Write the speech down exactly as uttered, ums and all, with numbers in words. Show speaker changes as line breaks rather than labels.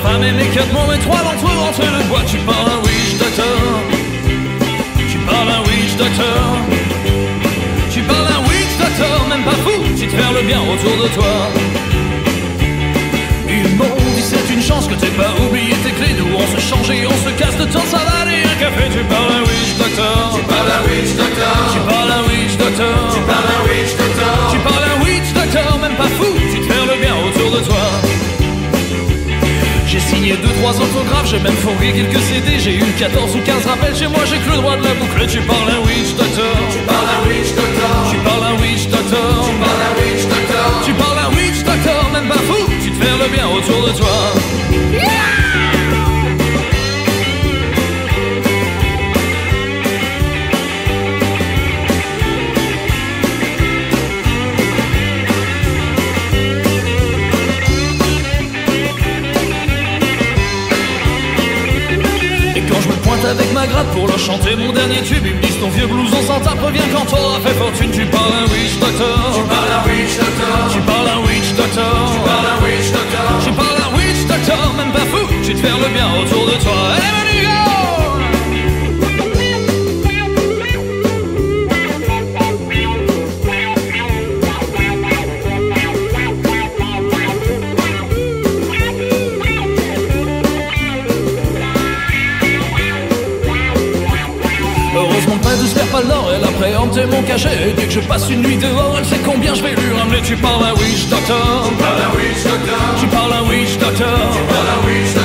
femmes et mes quatre membres et trois d'entre eux rentrent le bois. Tu parles un witch doctor. Tu parles un witch doctor. Tu parles un witch doctor, même pas fou, tu te faire le bien autour de toi. Ils m'ont dit c'est une chance que t'aies pas oublié tes clés. D'où on se change et on se casse de temps salade et un café. Tu parles un witch doctor.
Tu parles un witch doctor.
Tu parles un witch doctor.
Tu parles un witch doctor.
Tu parles un witch doctor, même pas fou, tu te faire le bien autour de toi. J'ai signé deux trois autographes, j'ai même fourgué quelques C D. J'ai eu quatorze ou quinze rappels chez moi, j'ai que le droit de la boucle. Tu parles un witch doctor.
Tu parles un witch doctor.
Tu parles un witch doctor.
Tu parles un witch doctor.
Tu parles un witch doctor, même pas fou, tu te fais le bien autour de toi. Avec ma gratte pour leur chanter mon dernier tube, ils me disent ton vieux blouson sans tape revient quand t'auras fait fortune. Tu parles un witch doctor.
Tu parles un witch doctor.
Tu parles un witch doctor.
Tu parles un witch doctor.
Tu parles un witch doctor, même pas fou, tu te fais le bien autour de toi. Hey, Manigo! Pas le nord, elle a préempté mon cachet. Et dès que je passe une nuit dehors, elle sait combien je vais lui ramener. Tu parles un witch doctor.
Tu parles un witch doctor.
Tu parles un witch doctor.
Tu parles un witch doctor.